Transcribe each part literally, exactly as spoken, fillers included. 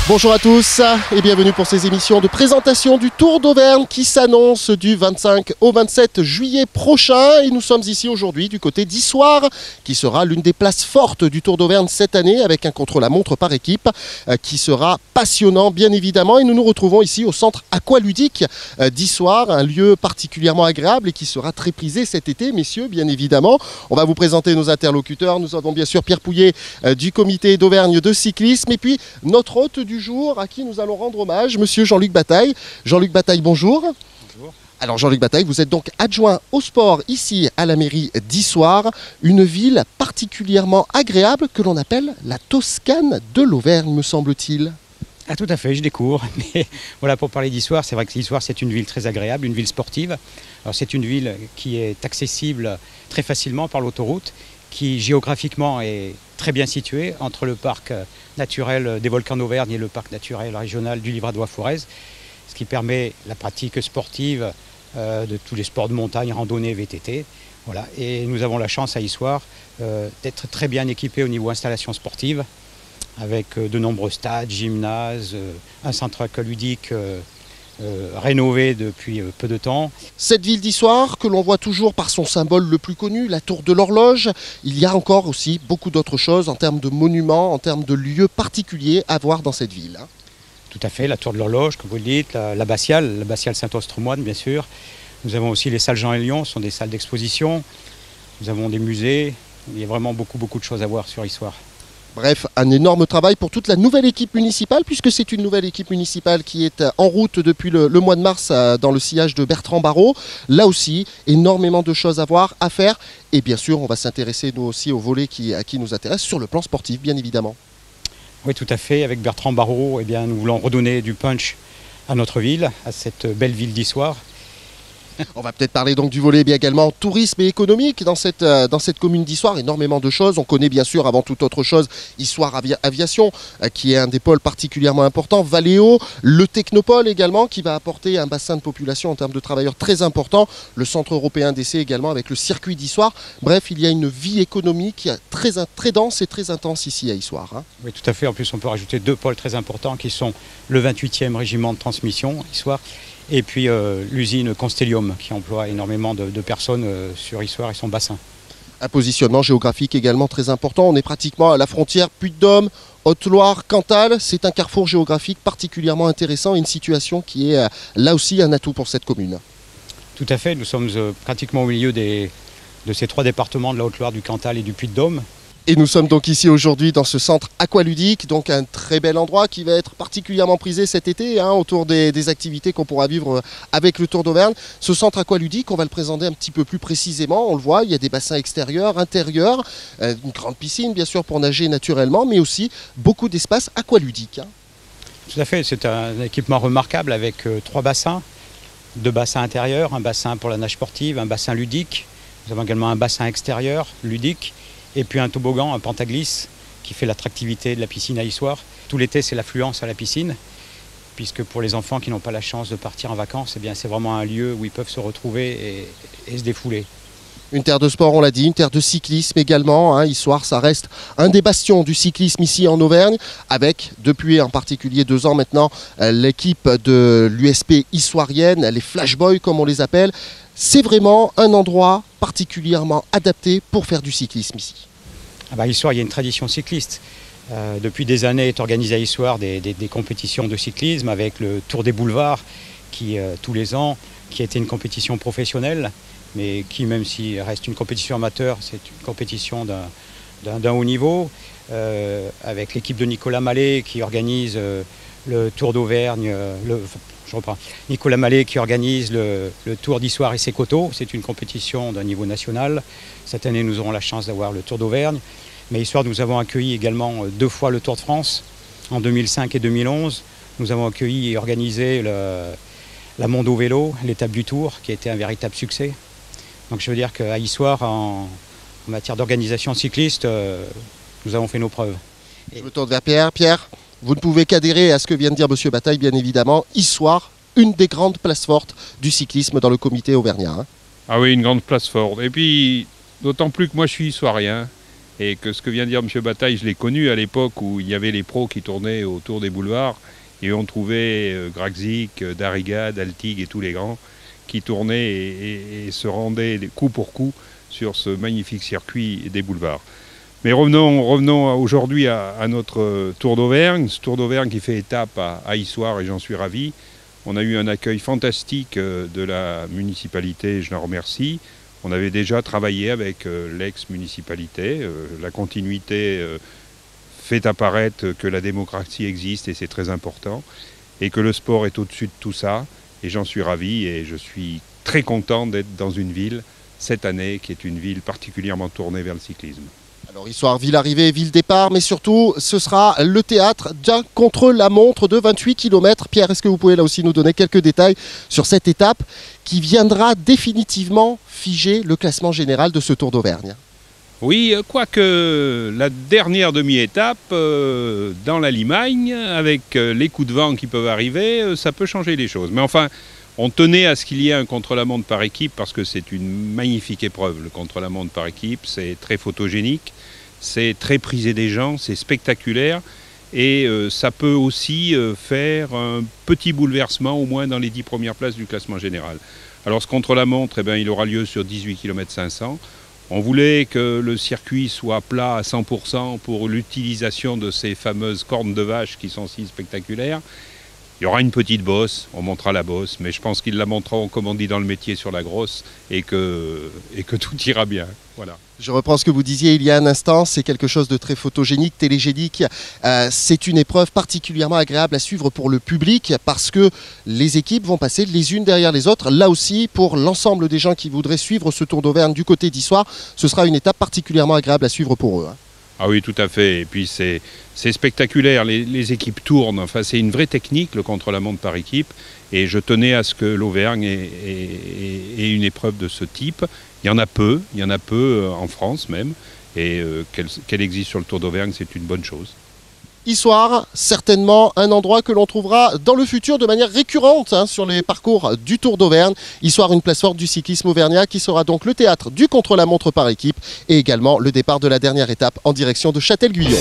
Bonjour à tous et bienvenue pour ces émissions de présentation du Tour d'Auvergne qui s'annonce du vingt-cinq au vingt-sept juillet prochain. Et nous sommes ici aujourd'hui du côté d'Issoire qui sera l'une des places fortes du Tour d'Auvergne cette année avec un contre-la-montre par équipe qui sera passionnant bien évidemment. Et nous nous retrouvons ici au centre aqualudique d'Issoire, un lieu particulièrement agréable et qui sera très prisé cet été, messieurs, bien évidemment. On va vous présenter nos interlocuteurs. Nous avons bien sûr Pierre Pouillet du comité d'Auvergne de cyclisme et puis notre hôte du jour à qui nous allons rendre hommage, monsieur Jean-Luc Bataille. Jean-Luc Bataille, bonjour. Bonjour. Alors Jean-Luc Bataille, vous êtes donc adjoint au sport ici à la mairie d'Issoire, une ville particulièrement agréable que l'on appelle la Toscane de l'Auvergne, me semble-t-il. Ah tout à fait, je découvre. Mais voilà, pour parler d'Issoire, c'est vrai que Issoire c'est une ville très agréable, une ville sportive. Alors c'est une ville qui est accessible très facilement par l'autoroute, qui géographiquement est très bien située entre le parc naturel des volcans d'Auvergne et le parc naturel régional du Livradois-Forez, ce qui permet la pratique sportive euh, de tous les sports de montagne, randonnée, V T T. Voilà. Et nous avons la chance à Issoire euh, d'être très bien équipés au niveau installation sportive, avec euh, de nombreux stades, gymnases, euh, un centre aqualudique euh, Euh, rénové depuis euh, peu de temps. Cette ville d'Issoire, que l'on voit toujours par son symbole le plus connu, la tour de l'horloge, il y a encore aussi beaucoup d'autres choses en termes de monuments, en termes de lieux particuliers à voir dans cette ville. Tout à fait, la tour de l'horloge, comme vous le dites, la, l'abbatiale, l'abbatiale Saint-Ostremoine, bien sûr. Nous avons aussi les salles Jean et Lion, ce sont des salles d'exposition. Nous avons des musées, il y a vraiment beaucoup, beaucoup de choses à voir sur Issoire. Bref, un énorme travail pour toute la nouvelle équipe municipale, puisque c'est une nouvelle équipe municipale qui est en route depuis le, le mois de mars dans le sillage de Bertrand Barrault. Là aussi, énormément de choses à voir, à faire. Et bien sûr, on va s'intéresser nous aussi au volet qui, à qui nous intéresse, sur le plan sportif, bien évidemment. Oui, tout à fait. Avec Bertrand Barrault, eh bien, nous voulons redonner du punch à notre ville, à cette belle ville d'Issoire. On va peut-être parler donc du volet bien également tourisme et économique dans cette, euh, dans cette commune d'Issoire, énormément de choses. On connaît bien sûr avant toute autre chose Issoire Avia Aviation euh, qui est un des pôles particulièrement importants, Valeo, le Technopole également qui va apporter un bassin de population en termes de travailleurs très important, le centre européen d'essai également avec le circuit d'Issoire. Bref, il y a une vie économique très, très dense et très intense ici à Issoire. Hein. Oui, tout à fait. En plus, on peut rajouter deux pôles très importants qui sont le vingt-huitième régiment de transmission Issoire et puis euh, l'usine Constellium qui emploie énormément de, de personnes euh, sur Issoire et son bassin. Un positionnement géographique également très important. On est pratiquement à la frontière Puy-de-Dôme, Haute-Loire, Cantal. C'est un carrefour géographique particulièrement intéressant et une situation qui est euh, là aussi un atout pour cette commune. Tout à fait. Nous sommes euh, pratiquement au milieu des, de ces trois départements de la Haute-Loire, du Cantal et du Puy-de-Dôme. Et nous sommes donc ici aujourd'hui dans ce centre aqualudique, donc un très bel endroit qui va être particulièrement prisé cet été hein, autour des, des activités qu'on pourra vivre avec le Tour d'Auvergne. Ce centre aqualudique, on va le présenter un petit peu plus précisément. On le voit, il y a des bassins extérieurs, intérieurs, euh, une grande piscine bien sûr pour nager naturellement, mais aussi beaucoup d'espaces aqualudiques. Hein. Tout à fait, c'est un équipement remarquable avec euh, trois bassins, deux bassins intérieurs, un bassin pour la nage sportive, un bassin ludique. Nous avons également un bassin extérieur ludique. Et puis un toboggan, un pentaglisse, qui fait l'attractivité de la piscine à Issoire. Tout l'été, c'est l'affluence à la piscine, puisque pour les enfants qui n'ont pas la chance de partir en vacances, eh bien, c'est vraiment un lieu où ils peuvent se retrouver et, et se défouler. Une terre de sport, on l'a dit, une terre de cyclisme également. Hein. Issoire, ça reste un des bastions du cyclisme ici en Auvergne, avec, depuis en particulier deux ans maintenant, l'équipe de l'U S P issoirienne, les Flash Boys comme on les appelle. C'est vraiment un endroit particulièrement adapté pour faire du cyclisme ici. Ah bah, Issoire, il y a une tradition cycliste. Euh, depuis des années est organisé à Issoire des, des, des compétitions de cyclisme avec le Tour des Boulevards qui, euh, tous les ans, qui a été une compétition professionnelle, mais qui, même s'il reste une compétition amateur, c'est une compétition d'un, d'un, d'un haut niveau, euh, avec l'équipe de Nicolas Mallet qui organise euh, le Tour d'Auvergne, euh, le, je reprends, Nicolas Mallet qui organise le, le Tour d'Issoire et ses coteaux. C'est une compétition d'un niveau national. Cette année, nous aurons la chance d'avoir le Tour d'Auvergne. Mais Issoire, nous avons accueilli également deux fois le Tour de France, en deux mille cinq et deux mille onze. Nous avons accueilli et organisé le, la Mondo Vélo, l'étape du Tour, qui a été un véritable succès. Donc je veux dire qu'à Issoire, en, en matière d'organisation cycliste, euh, nous avons fait nos preuves. Et... Je me tourne vers Pierre. Pierre, vous ne pouvez qu'adhérer à ce que vient de dire monsieur Bataille, bien évidemment. Issoire, une des grandes places fortes du cyclisme dans le comité auvergnat. Hein. Ah oui, une grande place forte. Et puis, d'autant plus que moi je suis issoirien. et que ce que vient de dire M. Bataille, je l'ai connu à l'époque où il y avait les pros qui tournaient autour des boulevards, et on trouvait euh, Gragzik, Darriga, Daltig et tous les grands qui tournaient et, et, et se rendaient coup pour coup sur ce magnifique circuit des boulevards. Mais revenons, revenons aujourd'hui à, à notre Tour d'Auvergne, ce Tour d'Auvergne qui fait étape à, à Issoire, et j'en suis ravi. On a eu un accueil fantastique de la municipalité, je la remercie. On avait déjà travaillé avec l'ex-municipalité. La continuité fait apparaître que la démocratie existe et c'est très important. Et que le sport est au-dessus de tout ça. Et j'en suis ravi et je suis très content d'être dans une ville cette année qui est une ville particulièrement tournée vers le cyclisme. Alors Issoire, ville arrivée, ville départ, mais surtout ce sera le théâtre d'un contre-la-montre de vingt-huit kilomètres. Pierre, est-ce que vous pouvez là aussi nous donner quelques détails sur cette étape qui viendra définitivement figer le classement général de ce Tour d'Auvergne? Oui, quoique la dernière demi-étape, euh, dans la Limagne, avec euh, les coups de vent qui peuvent arriver, euh, ça peut changer les choses. Mais enfin, on tenait à ce qu'il y ait un contre-la-montre par équipe parce que c'est une magnifique épreuve, le contre-la-montre par équipe. C'est très photogénique, c'est très prisé des gens, c'est spectaculaire. Et euh, ça peut aussi euh, faire un petit bouleversement, au moins dans les dix premières places du classement général. Alors ce contre-la-montre, eh bien, il aura lieu sur dix-huit kilomètres cinq cents. On voulait que le circuit soit plat à cent pour cent pour l'utilisation de ces fameuses cornes de vache qui sont si spectaculaires. Il y aura une petite bosse, on montera la bosse, mais je pense qu'ils la montreront, comme on dit dans le métier, sur la grosse, et que, et que tout ira bien. Voilà. Je reprends ce que vous disiez il y a un instant, c'est quelque chose de très photogénique, télégénique. Euh, c'est une épreuve particulièrement agréable à suivre pour le public parce que les équipes vont passer les unes derrière les autres. Là aussi, pour l'ensemble des gens qui voudraient suivre ce Tour d'Auvergne du côté d'Issoire, ce sera une étape particulièrement agréable à suivre pour eux. Hein. Ah oui, tout à fait. Et puis c'est spectaculaire, les, les équipes tournent. Enfin, c'est une vraie technique, le contre-la-montre par équipe. Et je tenais à ce que l'Auvergne ait, ait, ait une épreuve de ce type. Il y en a peu, il y en a peu en France même. Et euh, qu'elle qu'elle existe sur le Tour d'Auvergne, c'est une bonne chose. Issoire, certainement un endroit que l'on trouvera dans le futur de manière récurrente hein, sur les parcours du Tour d'Auvergne. Issoire, une place forte du cyclisme auvergnat qui sera donc le théâtre du contre-la-montre par équipe et également le départ de la dernière étape en direction de Châtel-Guyon.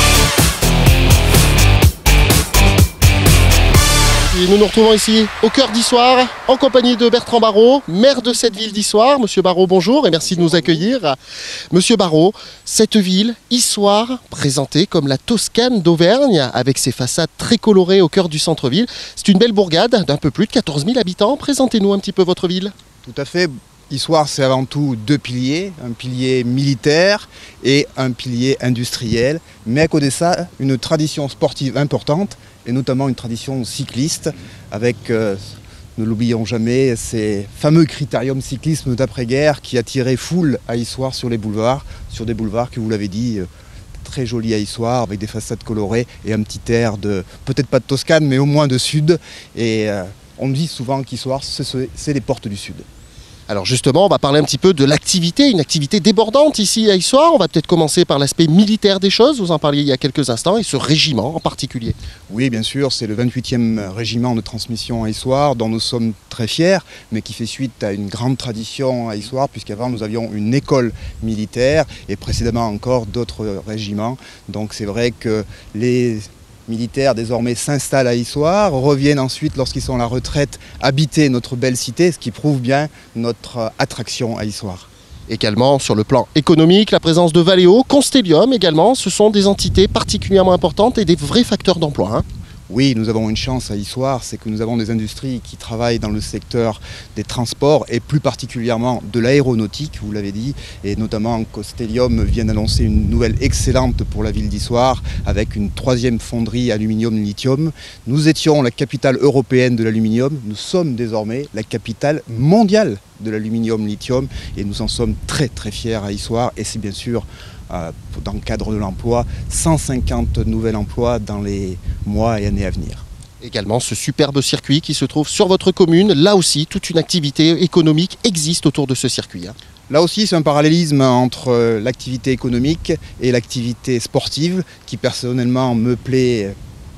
Et nous nous retrouvons ici au cœur d'Issoire en compagnie de Bertrand Barraud, maire de cette ville d'Issoire. Monsieur Barraud, bonjour et merci de nous accueillir. Monsieur Barraud, cette ville, Issoire, présentée comme la Toscane d'Auvergne, avec ses façades très colorées au cœur du centre-ville, c'est une belle bourgade d'un peu plus de quatorze mille habitants. Présentez-nous un petit peu votre ville. Tout à fait. Issoire, c'est avant tout deux piliers, un pilier militaire et un pilier industriel, mais à côté de ça, une tradition sportive importante, et notamment une tradition cycliste, avec, euh, ne l'oublions jamais, ces fameux critériums cyclisme d'après-guerre qui attiraient foule à Issoire sur les boulevards, sur des boulevards que vous l'avez dit, euh, très jolis à Issoire, avec des façades colorées et un petit air de, peut-être pas de Toscane, mais au moins de Sud. Et euh, on dit souvent qu'Issoire, c'est les portes du Sud. Alors justement, on va parler un petit peu de l'activité, une activité débordante ici à Issoire. On va peut-être commencer par l'aspect militaire des choses, vous en parliez il y a quelques instants, et ce régiment en particulier. Oui, bien sûr, c'est le vingt-huitième régiment de transmission à Issoire, dont nous sommes très fiers, mais qui fait suite à une grande tradition à Issoire, puisqu'avant nous avions une école militaire, et précédemment encore d'autres régiments. Donc c'est vrai que les militaires désormais s'installent à Issoire, reviennent ensuite lorsqu'ils sont à la retraite habiter notre belle cité, ce qui prouve bien notre attraction à Issoire. Également sur le plan économique, la présence de Valeo, Constellium également, ce sont des entités particulièrement importantes et des vrais facteurs d'emploi. Hein. Oui, nous avons une chance à Issoire, c'est que nous avons des industries qui travaillent dans le secteur des transports et plus particulièrement de l'aéronautique, vous l'avez dit, et notamment Constellium vient d'annoncer une nouvelle excellente pour la ville d'Issoire avec une troisième fonderie aluminium-lithium. Nous étions la capitale européenne de l'aluminium, nous sommes désormais la capitale mondiale de l'aluminium-lithium et nous en sommes très très fiers à Issoire et c'est bien sûr Euh, dans le cadre de l'emploi, cent cinquante nouveaux emplois dans les mois et années à venir. Également ce superbe circuit qui se trouve sur votre commune, là aussi toute une activité économique existe autour de ce circuit. Hein. Là aussi c'est un parallélisme entre l'activité économique et l'activité sportive qui personnellement me plaît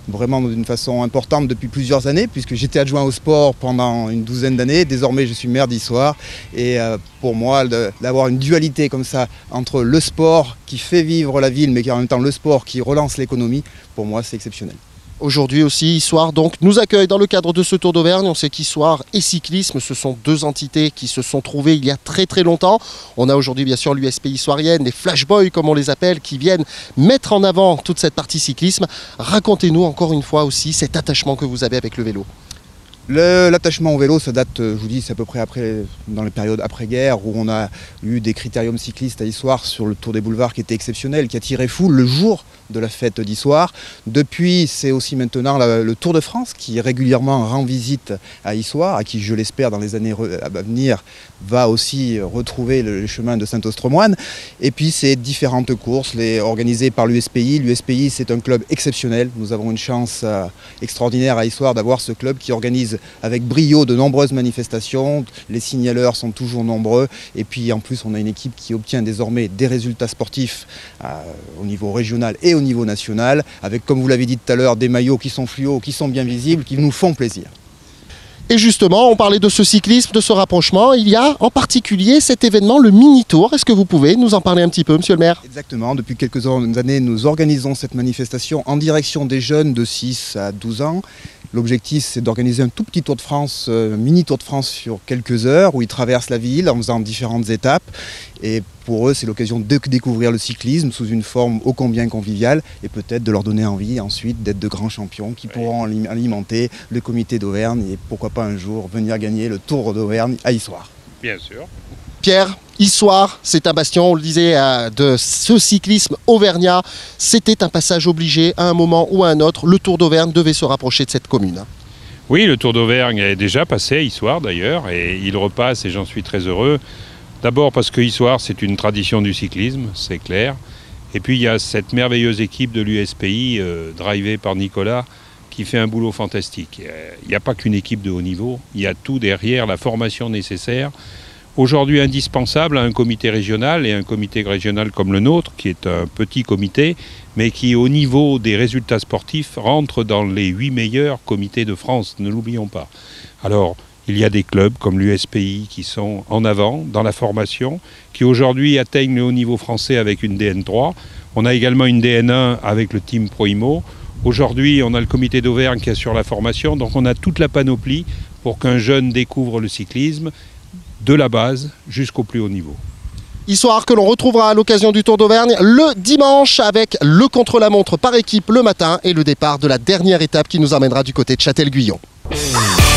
vraiment d'une façon importante depuis plusieurs années, puisque j'étais adjoint au sport pendant une douzaine d'années. Désormais, je suis maire d'Issoire. Et euh, pour moi, d'avoir une dualité comme ça entre le sport qui fait vivre la ville, mais qui en même temps le sport qui relance l'économie, pour moi, c'est exceptionnel. Aujourd'hui aussi, Issoire donc nous accueille dans le cadre de ce Tour d'Auvergne. On sait qu'Issoire et cyclisme, ce sont deux entités qui se sont trouvées il y a très très longtemps. On a aujourd'hui bien sûr l'U S P Issoirienne, les Flashboys comme on les appelle, qui viennent mettre en avant toute cette partie cyclisme. Racontez-nous encore une fois aussi cet attachement que vous avez avec le vélo. L'attachement au vélo, ça date, je vous dis, c'est à peu près après, dans les périodes après-guerre, où on a eu des critériums cyclistes à Issoire sur le Tour des Boulevards qui était exceptionnel, qui attirait foule le jour de la fête d'Issoire. Depuis, c'est aussi maintenant la, le Tour de France qui régulièrement rend visite à Issoire, à qui, je l'espère, dans les années à venir, va aussi retrouver le, le chemin de Saint-Ostrmoine. Et puis, ces différentes courses les, organisées par l'U S P I. L'U S P I, c'est un club exceptionnel. Nous avons une chance euh, extraordinaire à Issoire d'avoir ce club qui organise avec brio de nombreuses manifestations. Les signaleurs sont toujours nombreux. Et puis, en plus, on a une équipe qui obtient désormais des résultats sportifs euh, au niveau régional et au niveau national, avec, comme vous l'avez dit tout à l'heure, des maillots qui sont fluo, qui sont bien visibles, qui nous font plaisir. Et justement, on parlait de ce cyclisme, de ce rapprochement. Il y a en particulier cet événement, le Mini-Tour. Est-ce que vous pouvez nous en parler un petit peu, monsieur le maire? Exactement. Depuis quelques années, nous organisons cette manifestation en direction des jeunes de six à douze ans. L'objectif, c'est d'organiser un tout petit Tour de France, un mini Tour de France sur quelques heures, où ils traversent la ville en faisant différentes étapes. Et pour eux, c'est l'occasion de découvrir le cyclisme sous une forme ô combien conviviale, et peut-être de leur donner envie ensuite d'être de grands champions qui pourront alimenter le comité d'Auvergne et pourquoi pas un jour venir gagner le Tour d'Auvergne à Issoire. Bien sûr. Pierre, Issoire, c'est un bastion, on le disait, de ce cyclisme auvergnat. C'était un passage obligé à un moment ou à un autre. Le Tour d'Auvergne devait se rapprocher de cette commune. Oui, le Tour d'Auvergne est déjà passé à Issoire d'ailleurs, et il repasse et j'en suis très heureux. D'abord parce que Issoire, c'est une tradition du cyclisme, c'est clair. Et puis il y a cette merveilleuse équipe de l'U S P I, euh, drivée par Nicolas, qui fait un boulot fantastique. Il n'y a pas qu'une équipe de haut niveau, il y a tout derrière, la formation nécessaire. Aujourd'hui indispensable à un comité régional, et un comité régional comme le nôtre, qui est un petit comité, mais qui au niveau des résultats sportifs rentre dans les huit meilleurs comités de France, ne l'oublions pas. Alors, il y a des clubs comme l'U S P I qui sont en avant dans la formation, qui aujourd'hui atteignent le haut niveau français avec une D N trois. On a également une D N un avec le Team Proimo. Aujourd'hui, on a le comité d'Auvergne qui assure la formation, donc on a toute la panoplie pour qu'un jeune découvre le cyclisme, de la base jusqu'au plus haut niveau. Issoire que l'on retrouvera à l'occasion du Tour d'Auvergne le dimanche avec le contre-la-montre par équipe le matin et le départ de la dernière étape qui nous emmènera du côté de Châtel-Guyon.